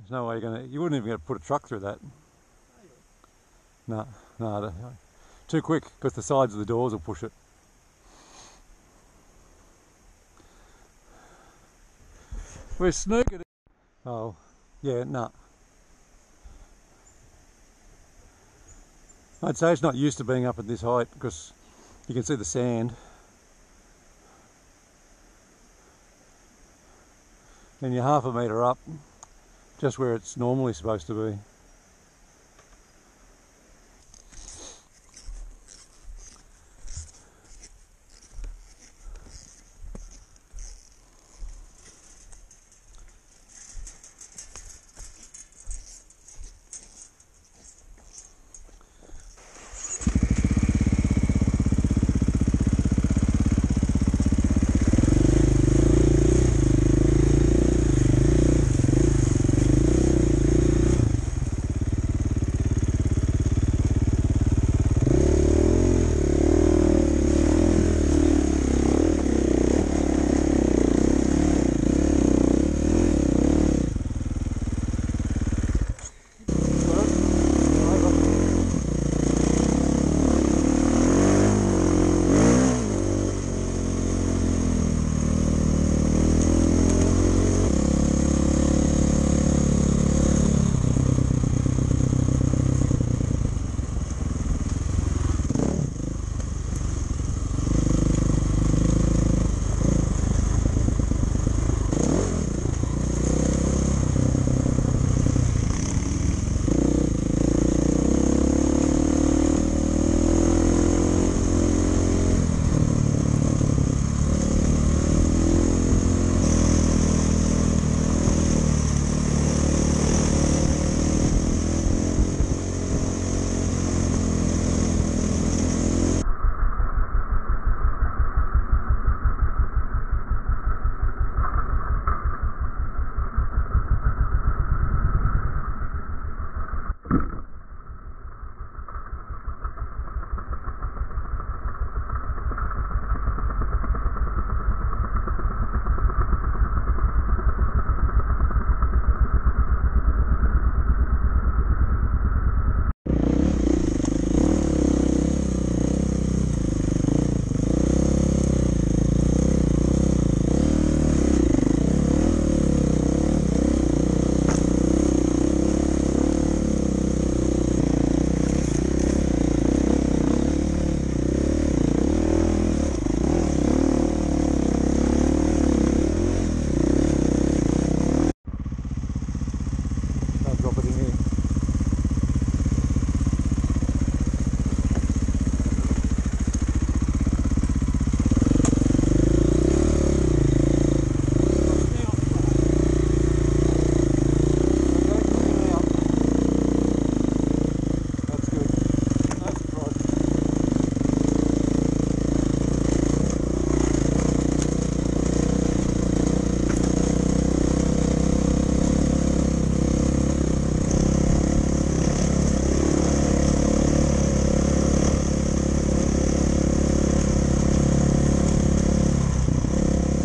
There's no way you wouldn't even get to put a truck through that. No, too quick, because the sides of the doors will push it. We're snookered. Oh, yeah, no. I'd say it's not used to being up at this height because you can see the sand. And you're half a metre up, just where it's normally supposed to be.